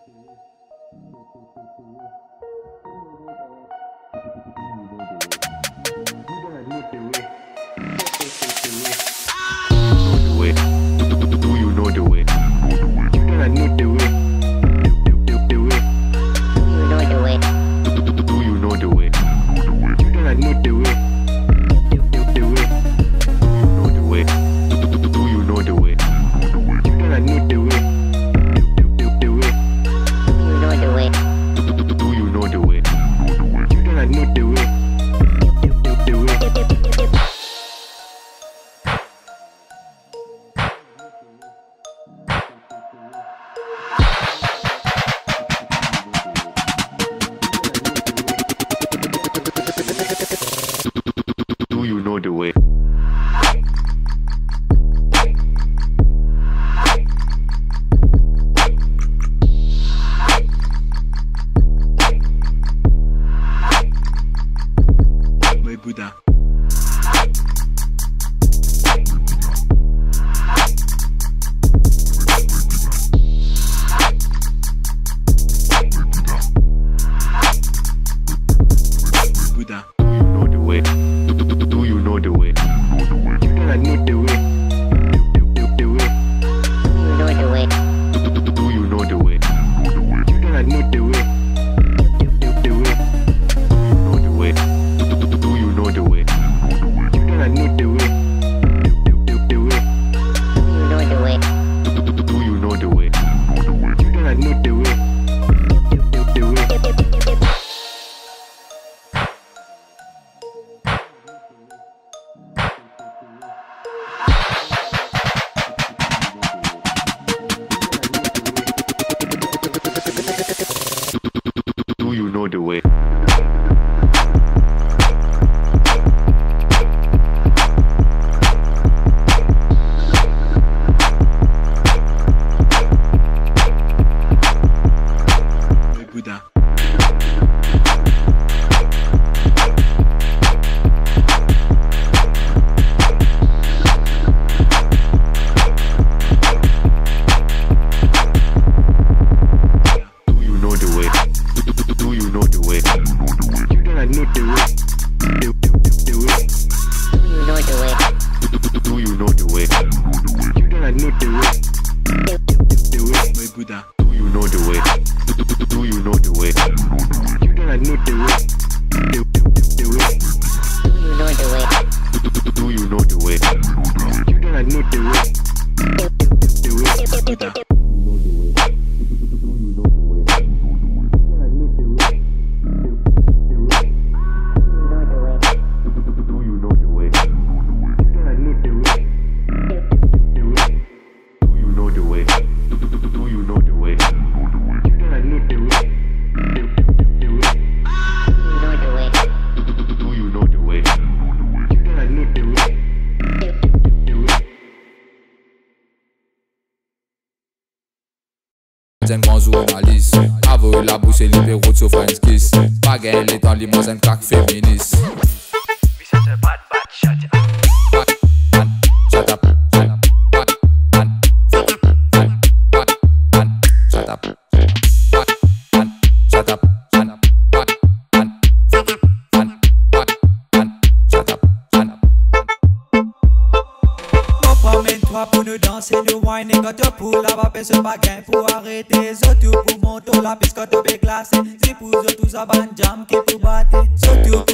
Do you know the way? My Buddha. Buddha. Do you know the way? You do not know the way. The way. You know the way. Do you know the way? You do not know the way. The way. Know the way? Do you know the way? You do not know the way. The way. You know the way. Do you know the way? You do not know the way. The way. Do you know the way? My Buddha. Do you know the way? Do you know the way? You do not know the way. The way. You know the way. Do you know the way? You do not know the way. The way. My Buddha. Do you know the way? Do you know the way? You do not know the way. The way. You know the way. Do you know the way? You do not know the way. The way. Buddha. Do you know the way? You do not know the way. The way. Do you know the way? Do you know the way? You do not know the way. The way. You know the way. Do you know the way? You do not know the way. The way. Un grand journaliste, avouer la bouche et libéraux de sur French Kiss. Bagaille les temps limousine crack féministe. Shut up, shut up, shut up, Promène-toi pour nous danser, nous wine et quand tu poules la va ce baguette pour arrêter. Surtout pour monter la piste quand tu es glacé. C'est pour eux tous à ban jam qui pour battre. Surtout